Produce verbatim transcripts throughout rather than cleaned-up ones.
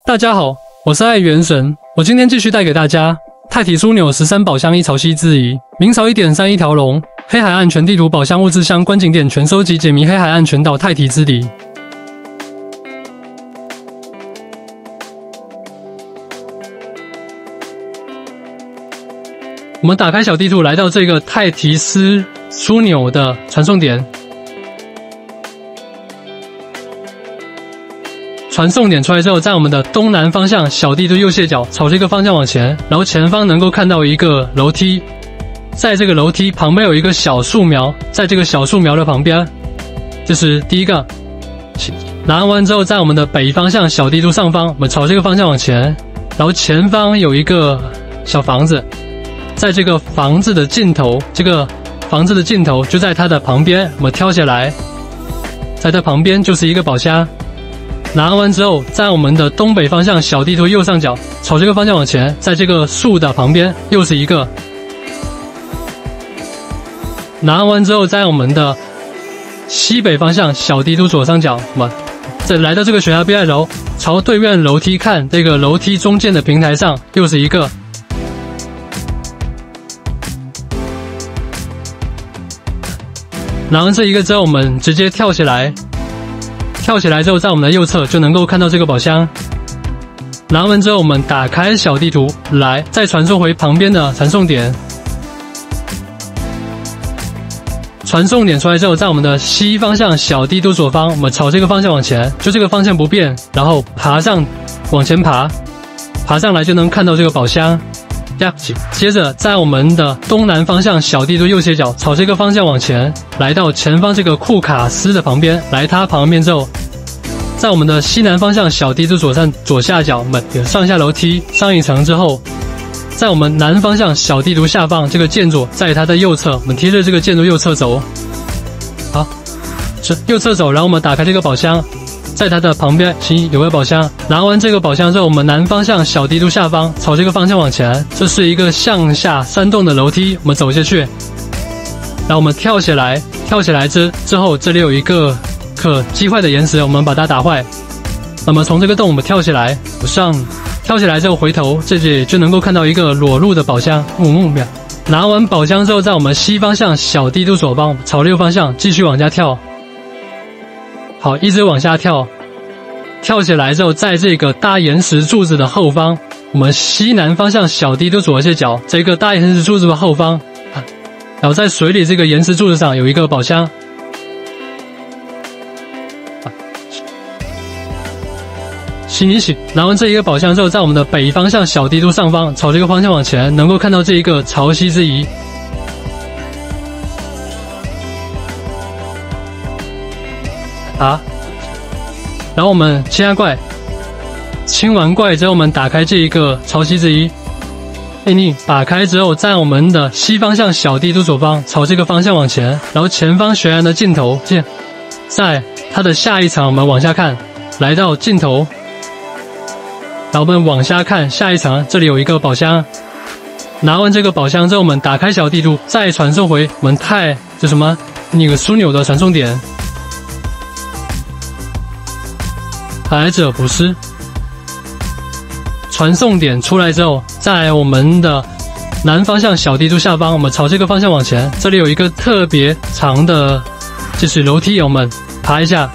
大家好，我是爱元神，我今天继续带给大家太体枢纽十三宝箱一潮汐之仪，明朝一点三一条龙，黑海岸全地图宝箱物资箱观景点全收集，解谜黑海岸全岛太体之谜。我们打开小地图，来到这个太提斯枢纽的传送点。传送点出来之后，在我们的东南方向小地图右下角，朝这个方向往前，然后前方能够看到一个楼梯，在这个楼梯旁边有一个小树苗，在这个小树苗的旁边，这是第一个。拿完之后，在我们的北方向小地图上方，我们朝这个方向往前，然后前方有一个小房子，在这个房子的尽头，这个房子的尽头就在它的旁边，我们跳下来，在它旁边就是一个宝箱。拿完之后，在我们的东北方向小地图右上角，朝这个方向往前，在这个树的旁边又是一个。拿完之后，在我们的西北方向小地图左上角，我们再来到这个悬崖边楼，朝对面楼梯看，这个楼梯中间的平台上又是一个。拿完这一个之后，我们直接跳起来。跳起来之后，在我们的右侧就能够看到这个宝箱。拿完之后，我们打开小地图，来再传送回旁边的传送点。传送点出来之后，在我们的西方向小地图左方，我们朝这个方向往前，就这个方向不变，然后爬上，往前爬，爬上来就能看到这个宝箱。接着，在我们的东南方向小地图右斜角，朝这个方向往前，来到前方这个库卡斯的旁边，来它旁边之后，在我们的西南方向小地图左上左下角，我们有上下楼梯，上一层之后，在我们南方向小地图下方这个建筑，在它的右侧，我们贴着这个建筑右侧走，好，是右侧走，然后我们打开这个宝箱。在它的旁边，行，有个宝箱。拿完这个宝箱之后，我们南方向小地图下方，朝这个方向往前。这是一个向下山洞的楼梯，我们走下去。然后我们跳起来，跳起来之之后，这里有一个可击坏的岩石，我们把它打坏。那么从这个洞我们跳起来，不上，跳起来之后回头，这里就能够看到一个裸露的宝箱。嗯嗯，拿完宝箱之后，在我们西方向小地图左方，朝右方向继续往下跳。好，一直往下跳，跳起来之后，在这个大岩石柱子的后方，我们西南方向小地图左下角，这个大岩石柱子的后方，然后在水里这个岩石柱子上有一个宝箱。行一起，拿完这一个宝箱之后，在我们的北方向小地图上方，朝这个方向往前，能够看到这一个潮汐之仪。啊，然后我们清下怪，清完怪之后，我们打开这一个潮汐之仪。哎，你打开之后，在我们的西方向小地图左方，朝这个方向往前，然后前方悬崖的尽头，见，在它的下一层，我们往下看，来到尽头，然后我们往下看下一层，这里有一个宝箱。拿完这个宝箱之后，我们打开小地图，再传送回我们太这什么那个枢纽的传送点。来者不失。传送点出来之后，在我们的南方向小地图下方，我们朝这个方向往前，这里有一个特别长的，就是楼梯，我们爬一下。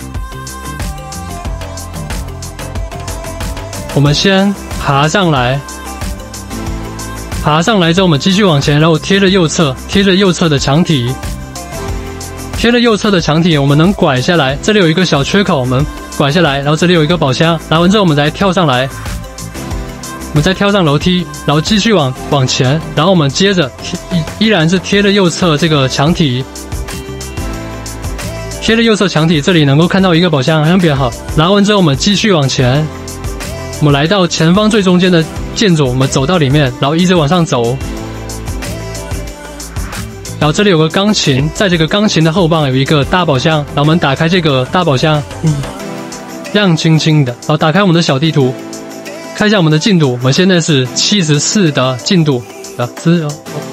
我们先爬上来，爬上来之后，我们继续往前，然后贴着右侧，贴着右侧的墙体，贴着右侧的墙体，我们能拐下来，这里有一个小缺口，我们拐下来，然后这里有一个宝箱，拿完之后我们再跳上来，我们再跳上楼梯，然后继续往往前，然后我们接着依然是贴着右侧这个墙体，贴着右侧墙体，这里能够看到一个宝箱，很比较好。拿完之后我们继续往前，我们来到前方最中间的建筑，我们走到里面，然后一直往上走。然后这里有个钢琴，在这个钢琴的后方有一个大宝箱，然后我们打开这个大宝箱，嗯，亮晶晶的。然后打开我们的小地图，看一下我们的进度，我们现在是七十四的进度啊，是哦。